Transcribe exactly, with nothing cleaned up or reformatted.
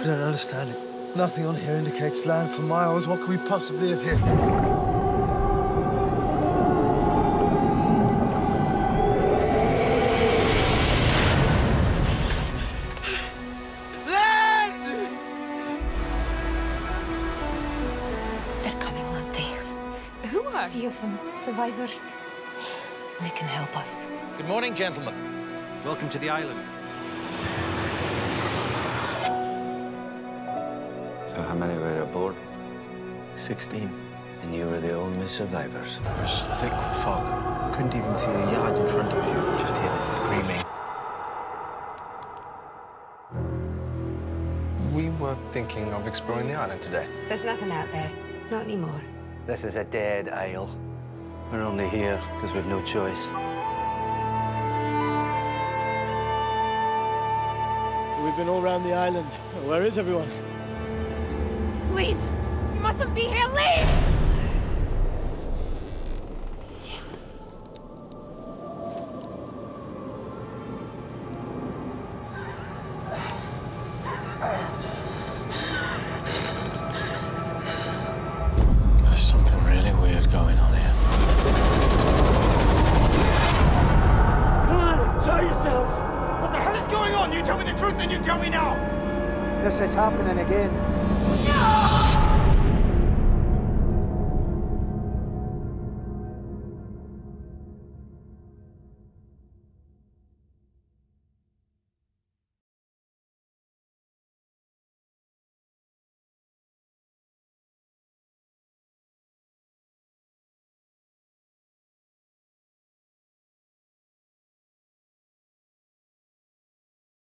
don't understand it. Nothing on here indicates land for miles. What could we possibly have hit? Land! They're coming, aren't they? Who are? Three of them, survivors. They can help us. Good morning, gentlemen. Welcome to the island. So how many were aboard? Sixteen. And you were the only survivors? It was thick with fog. Couldn't even see a yard in front of you. Just hear the screaming. We were thinking of exploring the island today. There's nothing out there. Not anymore. This is a dead isle. We're only here because we've no choice. We've been all around the island. Where is everyone? Leave! You mustn't be here! Leave! There's something really weird going on here. Come on, show yourself! What the hell is going on? You tell me the truth, then you tell me now! This is happening again. No!